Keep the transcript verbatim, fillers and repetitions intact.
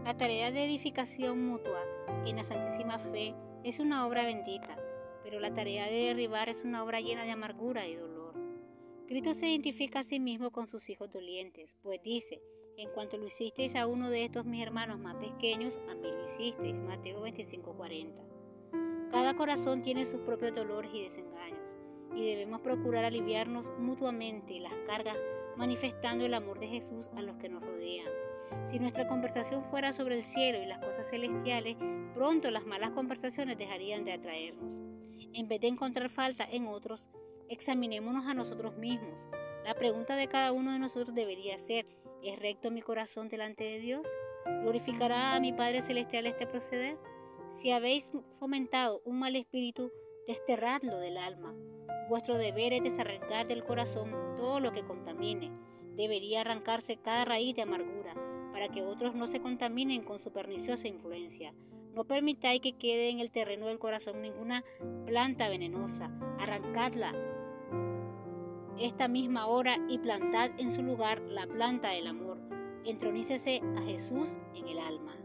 La tarea de edificación mutua en la Santísima Fe es una obra bendita, pero la tarea de derribar es una obra llena de amargura y dolor. Cristo se identifica a sí mismo con sus hijos dolientes, pues dice: en cuanto lo hicisteis a uno de estos mis hermanos más pequeños, a mí lo hicisteis. Mateo veinticinco cuarenta. Cada corazón tiene sus propios dolores y desengaños, y debemos procurar aliviarnos mutuamente las cargas manifestando el amor de Jesús a los que nos rodean. Si nuestra conversación fuera sobre el cielo y las cosas celestiales, pronto las malas conversaciones dejarían de atraernos. En vez de encontrar falta en otros, examinémonos a nosotros mismos. La pregunta de cada uno de nosotros debería ser: ¿es recto mi corazón delante de Dios? ¿Glorificará a mi Padre Celestial este proceder? Si habéis fomentado un mal espíritu, desterradlo del alma. Vuestro deber es desarraigar del corazón todo lo que contamine. Debería arrancarse cada raíz de amargura, para que otros no se contaminen con su perniciosa influencia. No permitáis que quede en el terreno del corazón ninguna planta venenosa. Arrancadla esta misma hora y plantad en su lugar la planta del amor. Entronícese a Jesús en el alma.